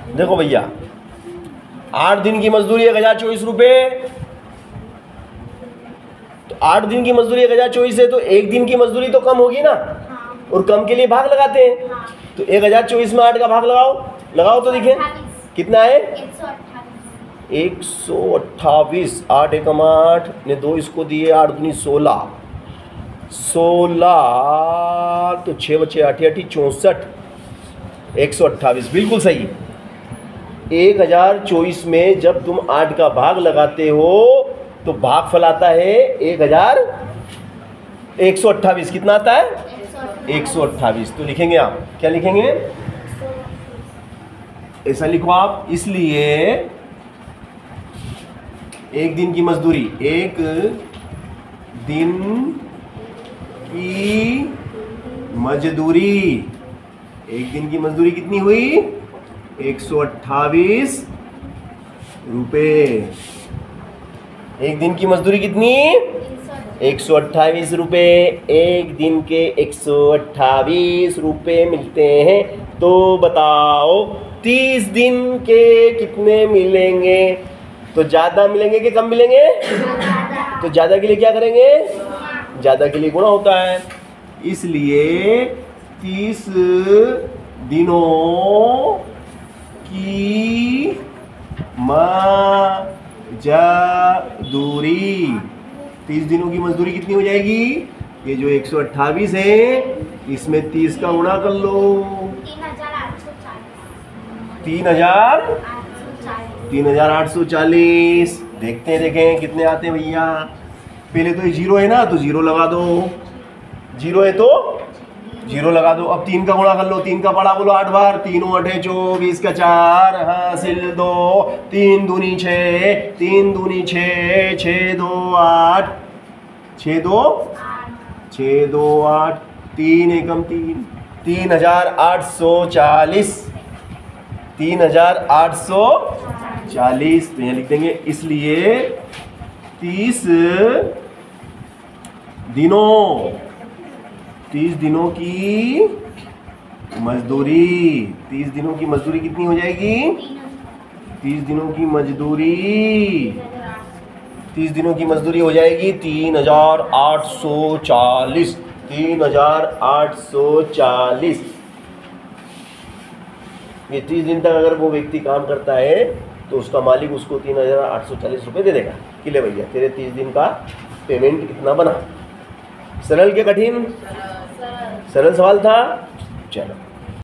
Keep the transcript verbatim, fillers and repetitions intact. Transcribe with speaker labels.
Speaker 1: देखो भैया, आठ दिन की मजदूरी एक हजार चौबीस रुपये, तो आठ दिन की मजदूरी एक हजार चौबीस है, तो एक दिन की मजदूरी तो कम होगी ना, और कम के लिए भाग लगाते हैं। तो एक हजार चौबीस में आठ का भाग लगाओ, लगाओ तो दिखे कितना है, एक सौ अट्ठाईस। आठ एकम आठ ने दो इसको दिए, आठ दूनी सोलह, सोलह तो छः बचे आठी आठी चौंसठ, एक सौ अट्ठाईस बिल्कुल सही। एक हजार चौबीस में जब तुम आठ का भाग लगाते हो तो भागफल आता है एक हजार एक सौ अट्ठाईस। कितना आता है, एक सौ अट्ठाईस। तो लिखेंगे आप, क्या लिखेंगे, ऐसा लिखो आप। इसलिए एक दिन की मजदूरी, एक दिन की मजदूरी, एक दिन की मजदूरी कितनी हुई, एक सौ अट्ठाईस रुपये। एक दिन की मजदूरी कितनी, एक सौ अट्ठाईस रुपये। एक दिन के एक सौ अट्ठाईस रुपये मिलते हैं, तो बताओ तीस दिन के कितने मिलेंगे। तो ज़्यादा मिलेंगे कि कम मिलेंगे, तो ज़्यादा के लिए क्या करेंगे, ज़्यादा के लिए गुणा होता है। इसलिए तीस दिनों की मजदूरी, तीस दिनों की मजदूरी कितनी हो जाएगी, ये जो एक सौ अट्ठाईस है इसमें तीस का गुणा कर लो, तीन हजार तीन हजार आठ सौ चालीस। देखते हैं, देखें कितने आते हैं भैया। पहले तो ये जीरो है ना, तो जीरो लगा दो, जीरो है तो जीरो लगा दो। अब तीन का गुणा कर लो, तीन का बड़ा बोलो आठ बार, तीनों अठे चौबीस का चार हासिल दो, तीन दूनी छः, तीन दूनी छः, छः दो आठ, छः दो छः दो आठ, तीन एकम तीन, तीन हजार आठ सौ चालीस, तीन हजार आठ सौ चालीस। तो यहाँ लिख देंगे। इसलिए तीस दिनों तीस दिनों की मजदूरी, तीस दिनों की मजदूरी कितनी हो जाएगी, तीस दिनों की मजदूरी तीस दिनों की मजदूरी हो जाएगी तीन हजार आठ सौ चालीस, तीन हजार आठ सौ चालीस। ये तीस दिन तक अगर वो व्यक्ति काम करता है तो उसका मालिक उसको तीन हजार आठ सौ चालीस रुपये दे देगा कि ले भैया तेरे तीस दिन का पेमेंट इतना बना। सरल के कठिन, सरल सवाल था। चलो।